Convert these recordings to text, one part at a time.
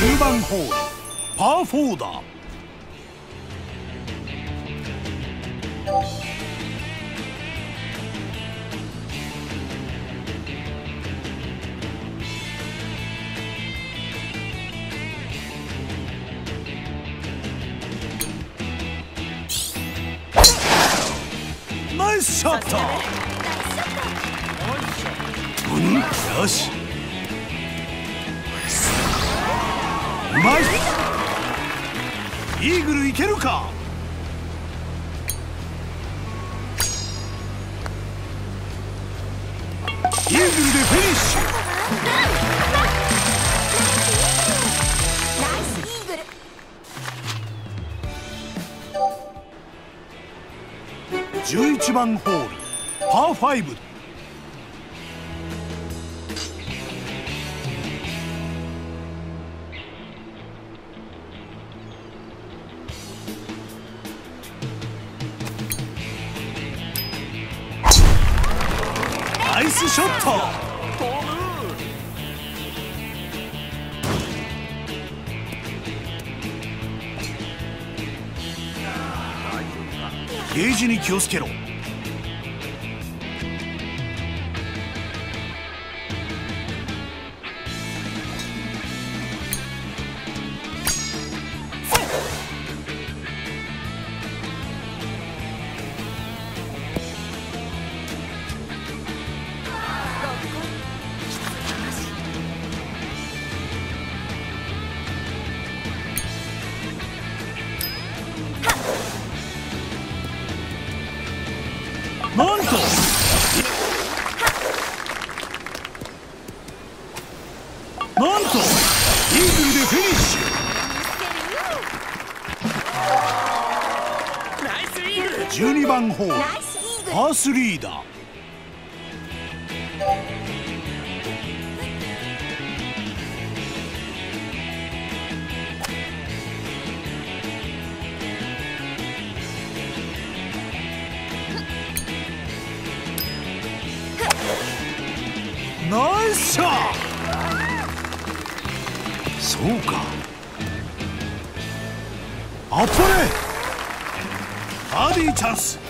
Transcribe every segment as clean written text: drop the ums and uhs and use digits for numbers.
10番ホールパー4だ。ナイスショット。よし、うまい。イーグルいけるか。イーグルでフィニッシュ。 ナイスイーグル。 11番ホールパー5。ナイスショット。ゲージに気をつけろ。なんとなんとイーグルでフィニッシュ。12番ホールパー3だ。ナイスショット。そうか、あっぱれ。バーディーチャンス。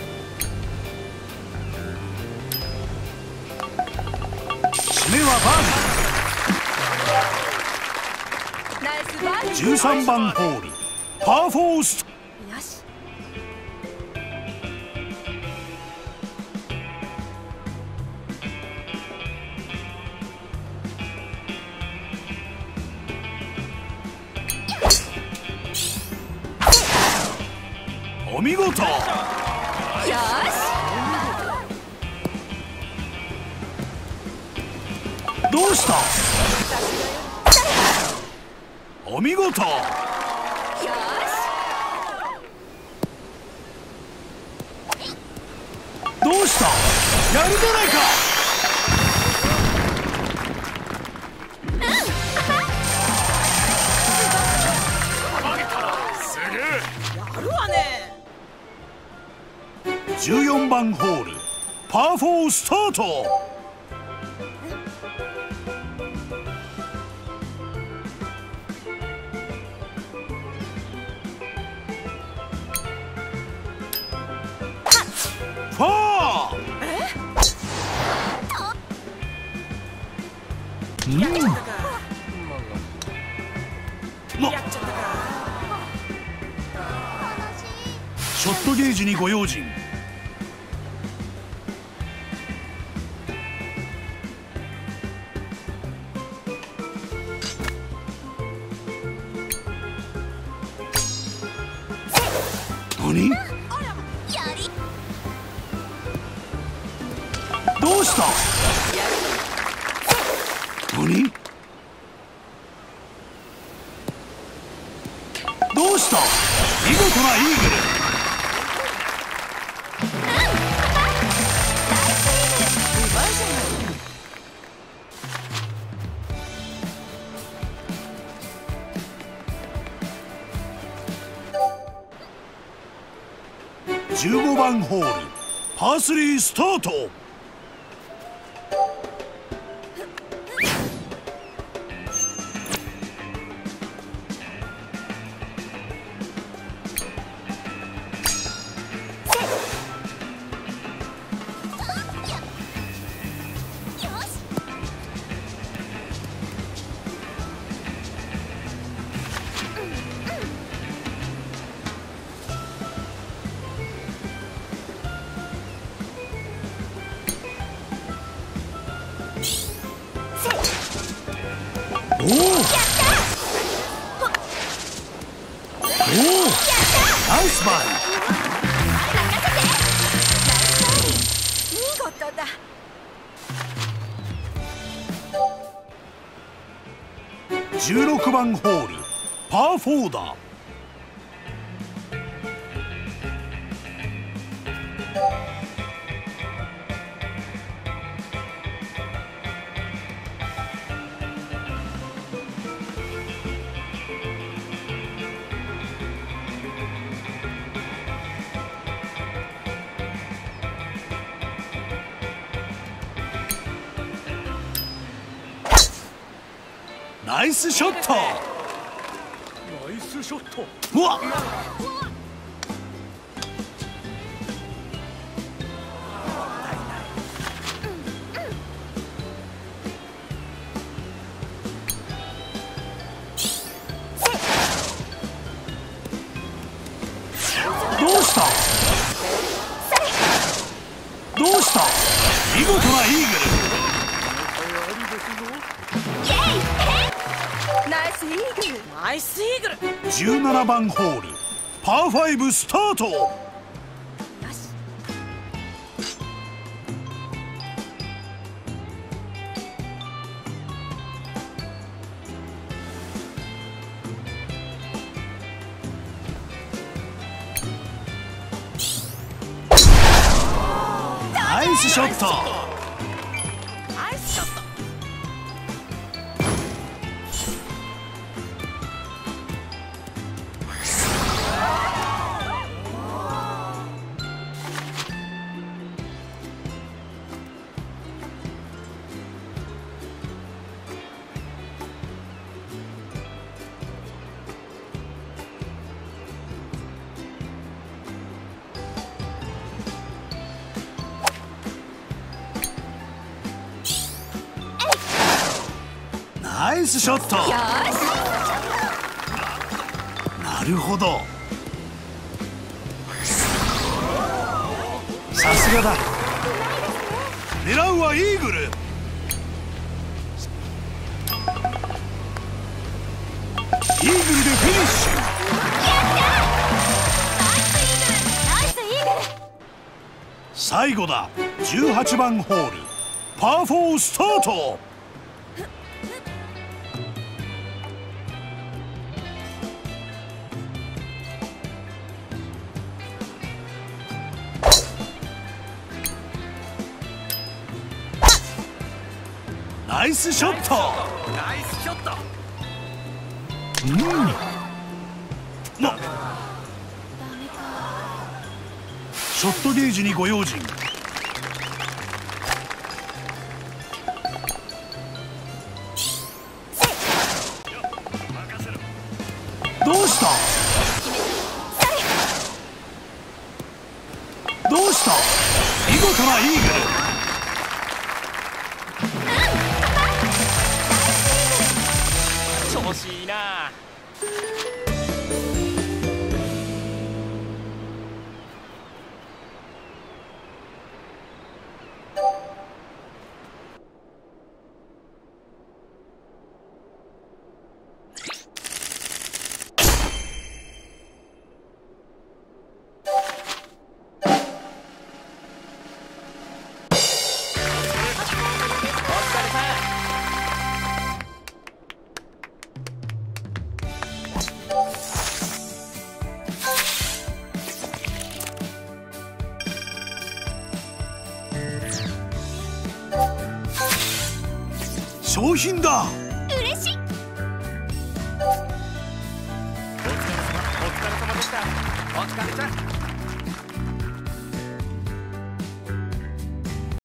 締めはバーディー。13番ホールパー4スト。 よし。 お見事。 よし。 どうした。お見事。 よし。 どうした。やるじゃないか。14番ホールパー4スタート。ファー。ショットゲージにご用心。何？どうした？何？どうした？見事なイーグル。15番ホールパー3スタート。 おお、ナイスバ見事だ。 イ。16番ホールパー4だ。ナイスショット。 ナイスショット。 うわっ、どうした、どうした、見事なイーグナイスイーグル。 ナイスイーグル。 ル。17番ホールパー5スタート。 よし。 ナイスショット。 ナイスショット。 ナイスショット。 よし。 なるほど、さすがだ。狙うはイーグル。イーグルでフィニッシュ。 ナイスイーグル。 最後だ。18番ホールパー4スタート。ナイスショット。 ナイスショット。 ショットゲージにご用心。どうした、どうした、見事なイーグル。 調子いいな。 商品だ。 嬉しい。 お疲れ様でした。お疲れちゃん。